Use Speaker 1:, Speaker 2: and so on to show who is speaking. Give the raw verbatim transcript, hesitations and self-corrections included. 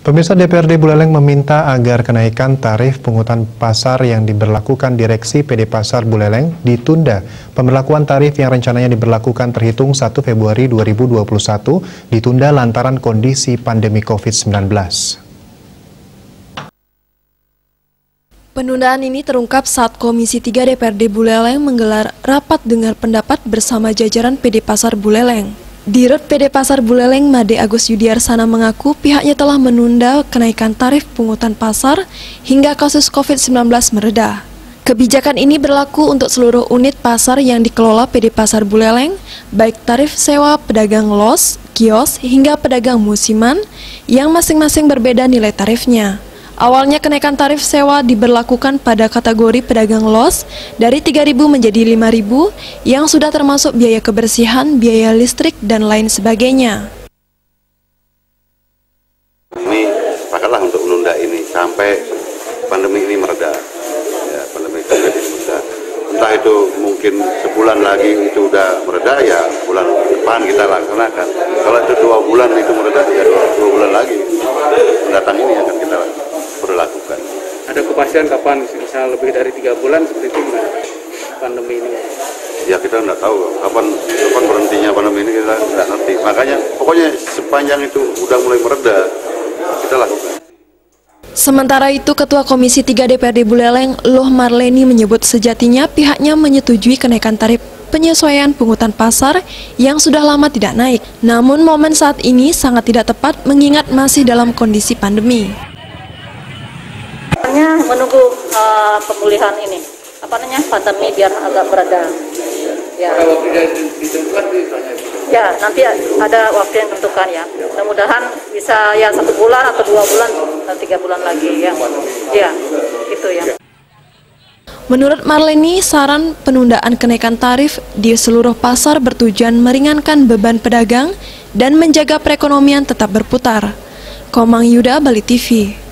Speaker 1: Pemirsa, D P R D Buleleng meminta agar kenaikan tarif pungutan pasar yang diberlakukan Direksi P D Pasar Buleleng ditunda. Pemberlakuan tarif yang rencananya diberlakukan terhitung satu Februari dua ribu dua puluh satu ditunda lantaran kondisi pandemi COVID sembilan belas.
Speaker 2: Penundaan ini terungkap saat Komisi tiga D P R D Buleleng menggelar rapat dengar pendapat bersama jajaran P D Pasar Buleleng. Dirut P D Pasar Buleleng Made Agus Yudiarsana mengaku pihaknya telah menunda kenaikan tarif pungutan pasar hingga kasus COVID sembilan belas mereda. Kebijakan ini berlaku untuk seluruh unit pasar yang dikelola P D Pasar Buleleng, baik tarif sewa pedagang los, kios, hingga pedagang musiman yang masing-masing berbeda nilai tarifnya. Awalnya kenaikan tarif sewa diberlakukan pada kategori pedagang los dari tiga ribu menjadi lima ribu yang sudah termasuk biaya kebersihan, biaya listrik, dan lain sebagainya.
Speaker 3: Ini sepakatlah untuk menunda ini sampai pandemi ini mereda. Ya, pandemi COVID ini mereda. Entah itu mungkin sebulan lagi itu udah mereda, ya bulan depan kita laksanakan. Kalau itu dua bulan itu mereda, ya dua, dua bulan lagi mendatang ini akan kita berlakukan.
Speaker 4: Ada kepastian kapan, bisa lebih dari tiga bulan seperti itu nggak pandemi ini?
Speaker 3: Ya kita nggak tahu kapan kapan berhentinya pandemi ini, kita nggak ngerti. Makanya pokoknya sepanjang itu udah mulai mereda kita lakukan.
Speaker 2: Sementara itu, Ketua Komisi tiga D P R D Buleleng, Loh Marleni, menyebut sejatinya pihaknya menyetujui kenaikan tarif penyesuaian pungutan pasar yang sudah lama tidak naik. Namun momen saat ini sangat tidak tepat mengingat masih dalam kondisi pandemi.
Speaker 5: Menunggu uh, pemulihan ini, apa namanya, pandemi biar agak mereda. Ya. Ya, nanti ada waktu yang tentukan ya. Mudah-mudahan bisa ya satu bulan atau dua bulan, atau tiga bulan lagi ya. Ya, itu ya.
Speaker 2: Menurut Marleni, saran penundaan kenaikan tarif di seluruh pasar bertujuan meringankan beban pedagang dan menjaga perekonomian tetap berputar. Komang Yuda, Bali T V.